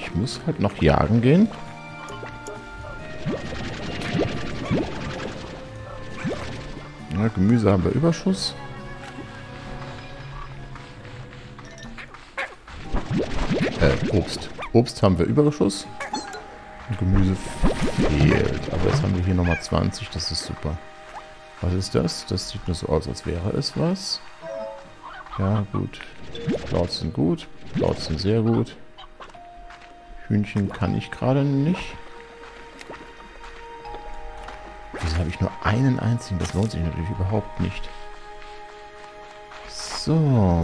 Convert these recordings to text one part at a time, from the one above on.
Ich muss halt noch jagen gehen. Ja, Gemüse haben wir Überschuss. Obst. Obst haben wir Überschuss. Und Gemüse fehlt. Aber jetzt haben wir hier nochmal 20. Das ist super. Was ist das? Das sieht nur so aus, als wäre es was. Ja, gut. Plauts sind gut. Plauts sind sehr gut. Hühnchen kann ich gerade nicht. Wieso habe ich nur einen einzigen? Das lohnt sich natürlich überhaupt nicht. So.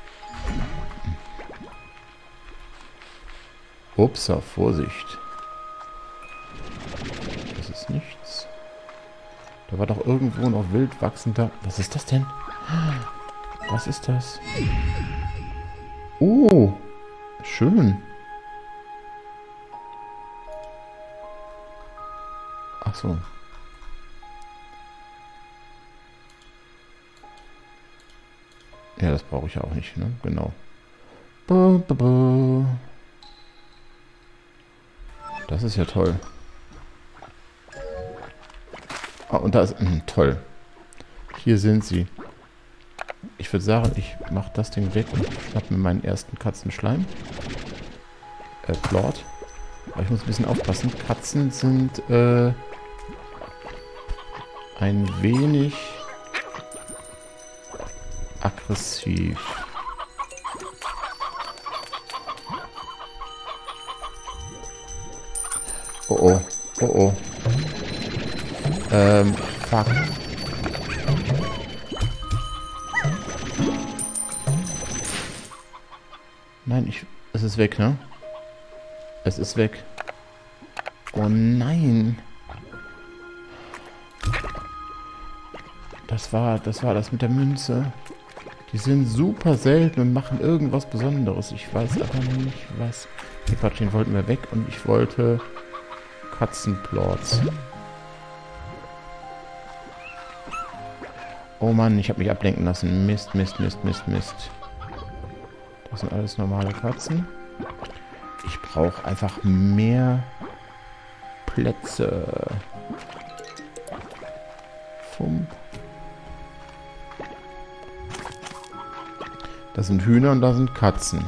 Upsa, Vorsicht. Das ist nichts. Da war doch irgendwo noch wild wachsender... Was ist das denn? Was ist das? Oh, schön. Ach so. Ja, das brauche ich ja auch nicht, ne? Genau. Das ist ja toll. Ah, und da ist... toll. Hier sind sie. Ich würde sagen, ich mache das Ding weg und schnapp mir meinen ersten Katzenschleim. Plort. Aber ich muss ein bisschen aufpassen. Katzen sind ein wenig aggressiv. Oh oh. Oh oh. Fuck. Nein, es ist weg, ne? Es ist weg. Oh nein. Das war das mit der Münze. Die sind super selten und machen irgendwas Besonderes. Ich weiß aber nicht, was. Nee, Quatsch, den wollten wir weg und ich wollte Katzenplorts. Oh Mann, ich habe mich ablenken lassen. Mist, Mist, Mist, Mist, Mist. Das sind alles normale Katzen. Ich brauche einfach mehr Plätze. Fump. Das sind Hühner und da sind Katzen.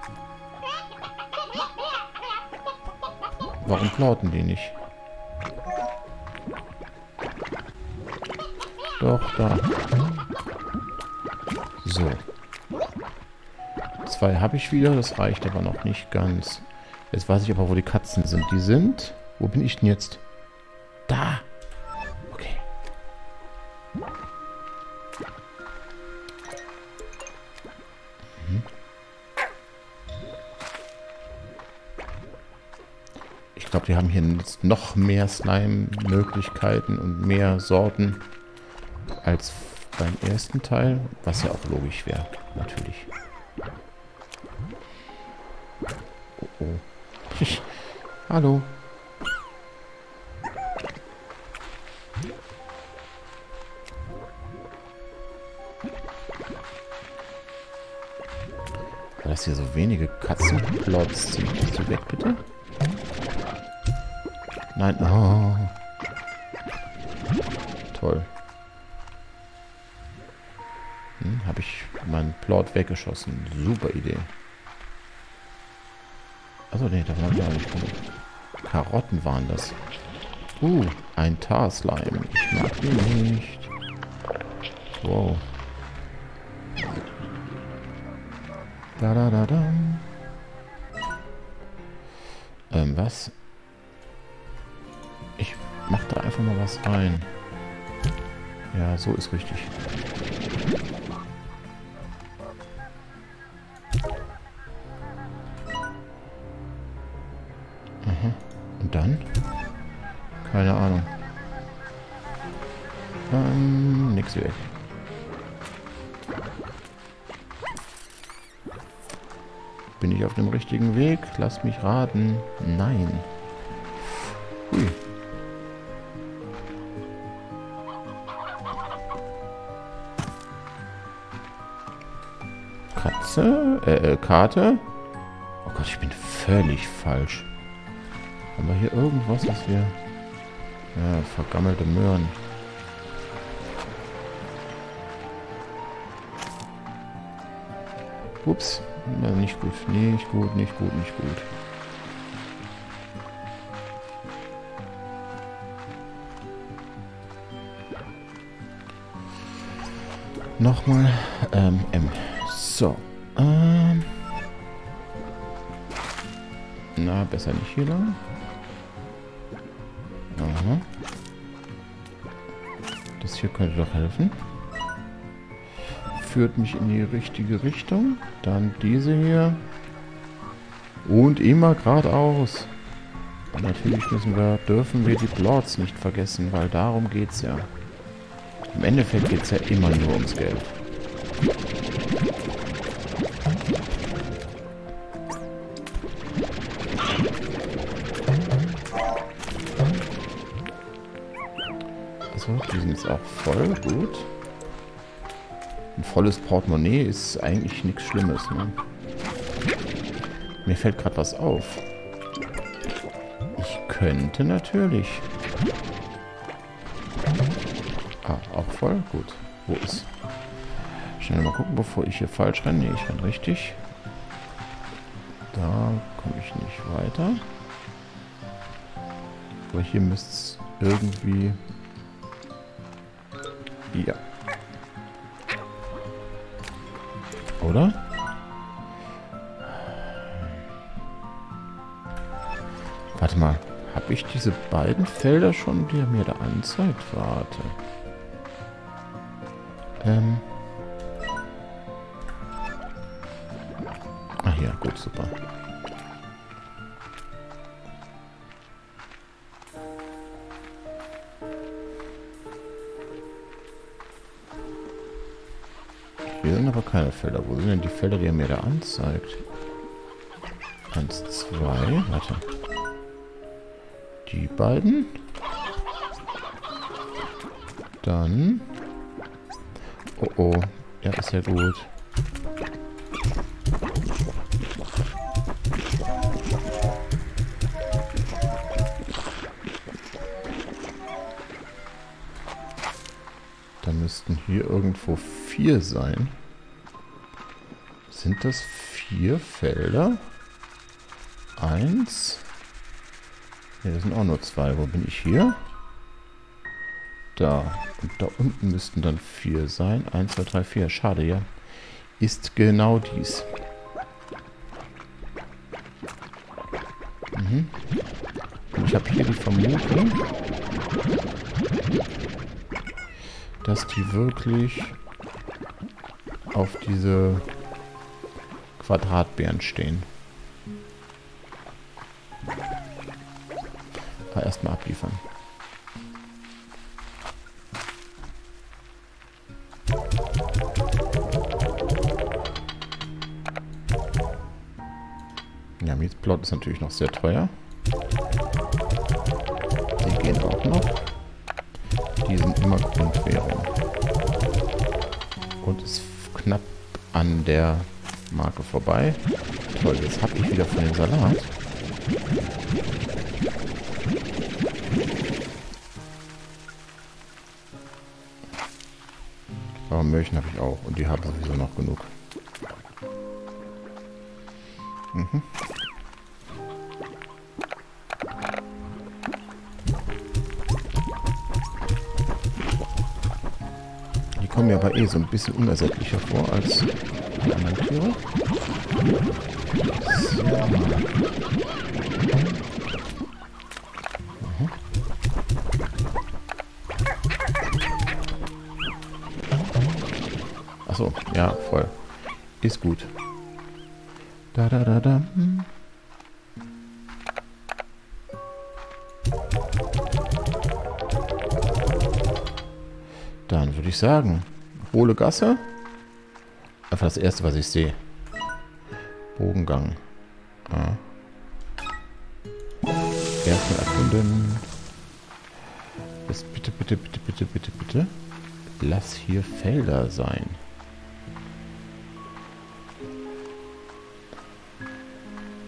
Warum plauten die nicht? Doch, da. So. 2 habe ich wieder, das reicht aber noch nicht ganz. Jetzt weiß ich aber, wo die Katzen sind. Die sind... Wo bin ich denn jetzt? Da! Okay. Ich glaube, wir haben hier jetzt noch mehr Slime-Möglichkeiten und mehr Sorten als beim ersten Teil, was ja auch logisch wäre, natürlich. Oh oh. Hallo. Weil das hier so wenige Katzenplots sind. Gehst du weg, bitte? Nein. Oh. Toll. Habe ich meinen Plot weggeschossen. Super Idee. Achso, nee, da waren wir nicht genug. Karotten waren das. Ein Tar-Slime. Ich mag den nicht. Wow. Da da da da. Was? Ich mach da einfach mal was rein. Ja, so ist richtig. Aha. Und dann? Keine Ahnung. Nix weg. Bin ich auf dem richtigen Weg? Lass mich raten. Nein. Hui. Katze? Karte? Oh Gott, ich bin völlig falsch. Haben wir hier irgendwas, was wir... Ja, vergammelte Möhren. Ups. Ja, nicht gut. Nicht gut, nicht gut, nicht gut. Nochmal. M. So. Na, besser nicht hier lang. Aha. Das hier könnte doch helfen. Führt mich in die richtige Richtung. Dann diese hier. Und immer geradeaus. Und natürlich dürfen wir die Plots nicht vergessen, weil darum geht's ja. Im Endeffekt geht es ja immer nur ums Geld. Also, die sind jetzt auch voll. Gut. Ein volles Portemonnaie ist eigentlich nichts Schlimmes, ne? Mir fällt gerade was auf. Ich könnte natürlich... Ah, auch voll? Gut. Wo ist... Schnell mal gucken, bevor ich hier falsch renne. Nee, ich renne richtig. Da komme ich nicht weiter. Aber hier müsste es irgendwie... Ja. Oder? Warte mal. Habe ich diese beiden Felder schon, die er mir da anzeigt? Warte. Ach ja, gut, super. Hier sind aber keine Felder. Wo sind denn die Felder, die er mir da anzeigt? 1, 2, warte. Die beiden. Dann... Oh oh, ja, ist ja gut. Da müssten hier irgendwo 4 sein. Sind das 4 Felder? 1. Ne, das sind auch nur 2. Wo bin ich hier? Da. Und da unten müssten dann 4 sein. 1, 2, 3, 4. Schade, ja. Ist genau dies. Mhm. Und ich habe hier die Vermutung, dass die wirklich auf diese Quadratbeeren stehen. Aber erstmal abliefern. Ja, Mietplot ist natürlich noch sehr teuer. Die gehen auch noch. Die sind immer Grundwährung. Und ist knapp an der Marke vorbei. Toll, jetzt habe ich wieder von dem Salat. Aber Möhrchen habe ich auch. Und die haben sowieso noch genug. Mhm. Die kommen mir aber eh so ein bisschen unersättlicher vor als die anderen Tiere. So. Mhm. Achso, ja, voll. Ist gut. Da da da da. Dann würde ich sagen, hohle Gasse. Einfach das erste, was ich sehe. Bogengang. Ah. Erstmal erkunden. Jetzt bitte, bitte, bitte, bitte, bitte, bitte. Lass hier Felder sein.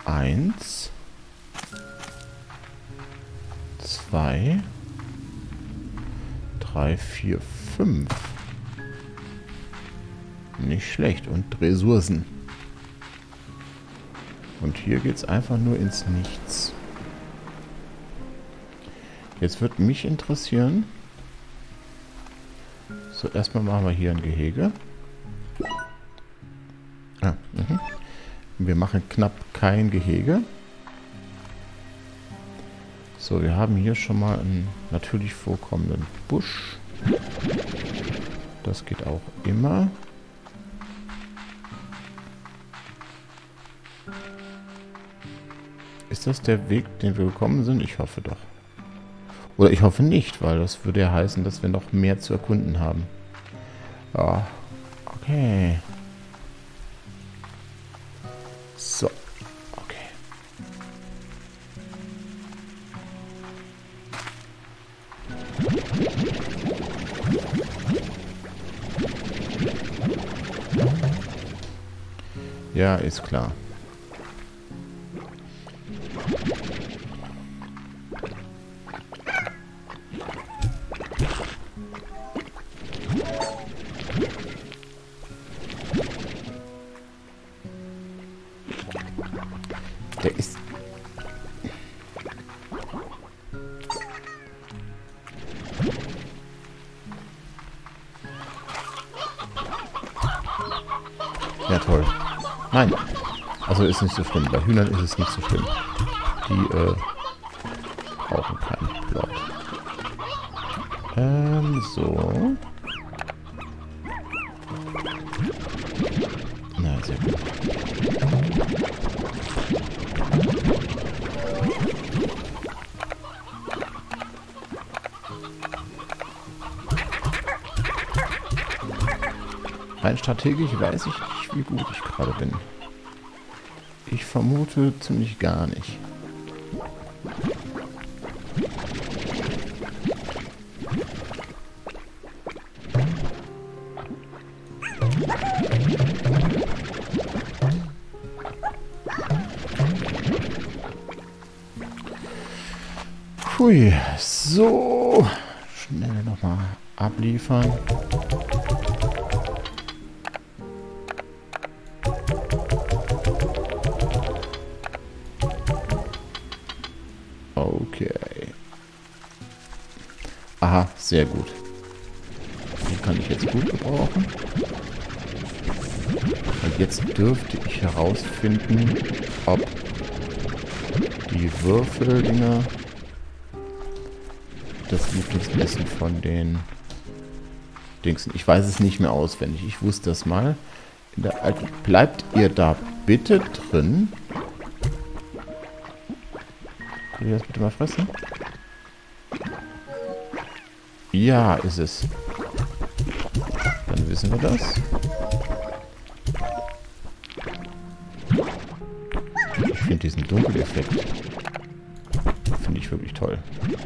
1, 2, 3, 4, 5. Nicht schlecht. Und Ressourcen. Und hier geht es einfach nur ins Nichts. Jetzt wird mich interessieren. So, erstmal machen wir hier ein Gehege. Ah, wir machen knapp kein Gehege. So, wir haben hier schon mal einen natürlich vorkommenden Busch. Das geht auch immer. Ist das der Weg, den wir gekommen sind? Ich hoffe doch. Oder ich hoffe nicht, weil das würde ja heißen, dass wir noch mehr zu erkunden haben. Ja, okay. So, okay. Ja, ist klar. Der ist... Ja, toll. Nein. Also ist nicht so schlimm. Bei Hühnern ist es nicht so schlimm. Die brauchen keinen Plot. So. Na, sehr gut. Rein strategisch weiß ich nicht, wie gut ich gerade bin. Ich vermute ziemlich gar nicht. Hui, so. Schnell nochmal abliefern. Okay. Aha, sehr gut. Den kann ich jetzt gut gebrauchen. Und jetzt dürfte ich herausfinden, ob die Würfeldinger das Lieblingsessen von den Dingsen. Ich weiß es nicht mehr auswendig. Ich wusste das mal. In der alten. Bleibt ihr da bitte drin? Könnt ihr das bitte mal fressen? Ja, ist es. Dann wissen wir das. Ich finde diesen Dunkeleffekt. Finde ich wirklich toll.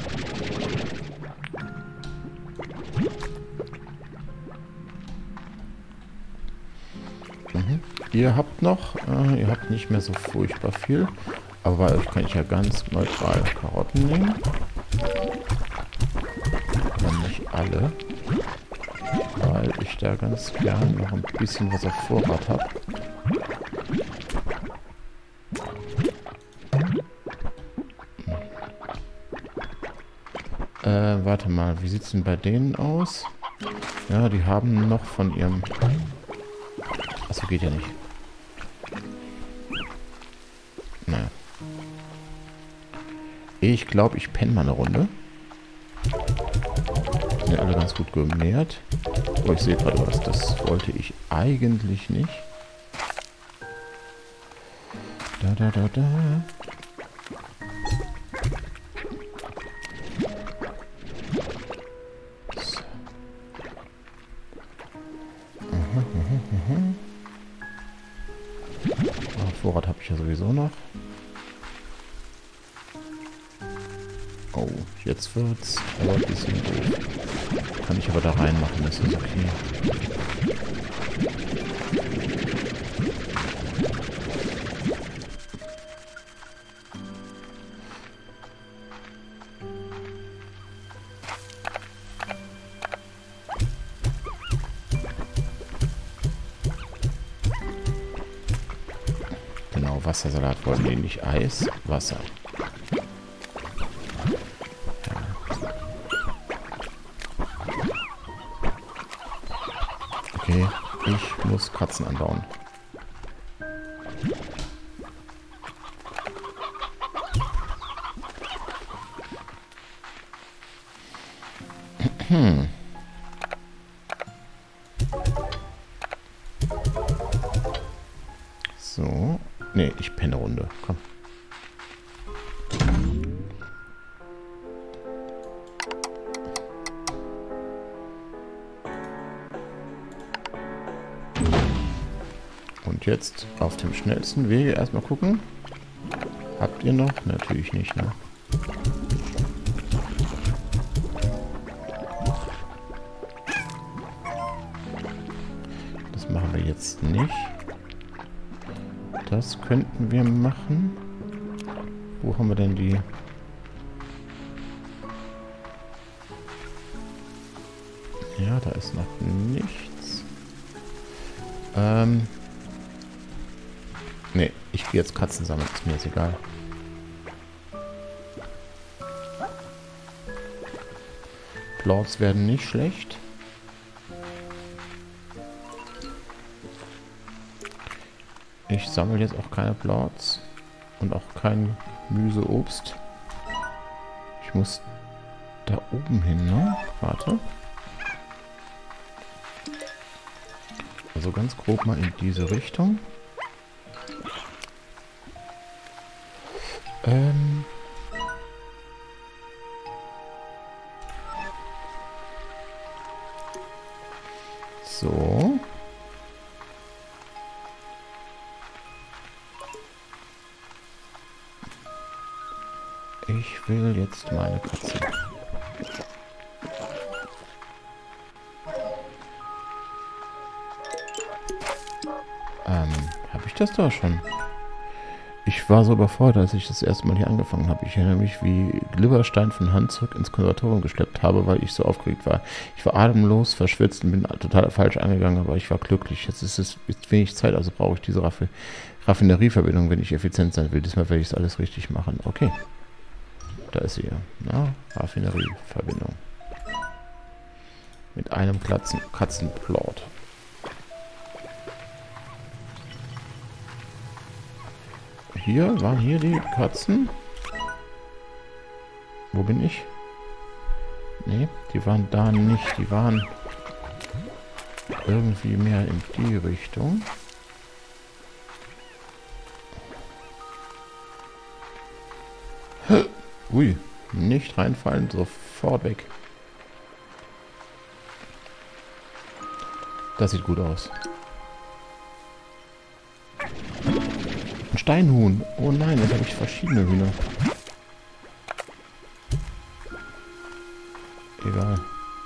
Ihr habt noch, ihr habt nicht mehr so furchtbar viel, aber bei euch kann ich ja ganz neutral Karotten nehmen. Aber nicht alle, weil ich da ganz gern noch ein bisschen was auf Vorrat habe. Warte mal, wie sieht es denn bei denen aus? Ja, die haben noch von ihrem... Achso, geht ja nicht. Naja. Ich glaube, ich penne mal eine Runde. Sind ja alle ganz gut genährt. Oh, ich sehe gerade was. Das wollte ich eigentlich nicht. Da. So. Vorrat habe ich ja sowieso noch. Oh, jetzt wird's aber ein bisschen doof. Kann ich aber da reinmachen, das ist okay. Genau, Wassersalat wollten die nicht. Eis, Wasser. Ja. Okay, ich muss Katzen anbauen. So. Nee, ich penne Runde. Komm. Und jetzt auf dem schnellsten Wege erstmal gucken. Habt ihr noch? Natürlich nicht, ne? Das machen wir jetzt nicht. Das könnten wir machen. Wo haben wir denn die? Ja, da ist noch nichts. Ne, ich gehe jetzt Katzen sammeln. Ist mir jetzt egal. Plorts werden nicht schlecht. Ich sammle jetzt auch keine Plorts und auch kein Gemüse, Obst. Ich muss da oben hin, ne? Warte. Also ganz grob mal in diese Richtung. So. Ich will jetzt meine Katze. Habe ich das da schon? Ich war so überfordert, als ich das erste Mal hier angefangen habe. Ich erinnere mich, wie Glibberstein von Hand zurück ins Konservatorium geschleppt habe, weil ich so aufgeregt war. Ich war atemlos, verschwitzt und bin total falsch angegangen, aber ich war glücklich. Jetzt ist es wenig Zeit, also brauche ich diese Raffinerieverbindung, wenn ich effizient sein will. Diesmal werde ich es alles richtig machen. Okay. Da ist sie ja. Na, Raffinerieverbindung. Mit einem Katzenplot. Waren hier die Katzen? Wo bin ich? Nee, die waren da nicht. Die waren irgendwie mehr in die Richtung. Ui, nicht reinfallen, sofort weg. Das sieht gut aus. Ein Steinhuhn. Oh nein, jetzt habe ich verschiedene Hühner. Egal.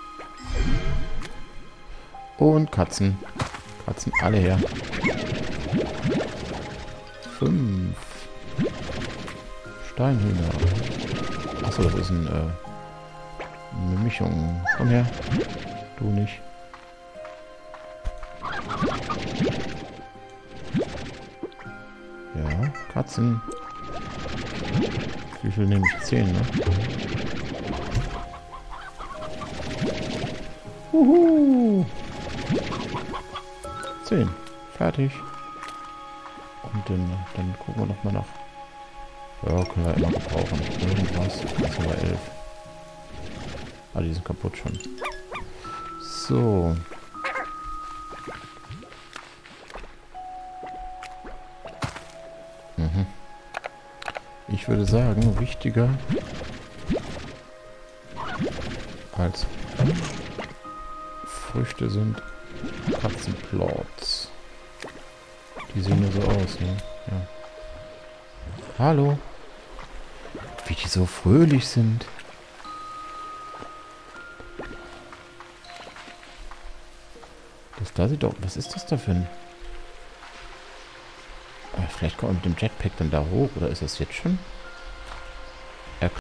Und Katzen. Katzen alle her. 5 Steinhühner. Achso, das ist eine Mischung. Komm her. Du nicht. Ja, Katzen. Wie viel nehme ich? 10, ne? Uhu. 10. Fertig. Und dann gucken wir noch mal nach. Ja, können wir immer gebrauchen. Irgendwas. Das sind wir 11. Ah, die sind kaputt schon. So. Ich würde sagen, wichtiger als Früchte sind Katzenplots. Die sehen nur so aus, ne? Ja. Hallo. Wie die so fröhlich sind. Das da sieht doch... Was ist das da für ein... Vielleicht kommt man mit dem Jetpack dann da hoch, oder ist das jetzt schon?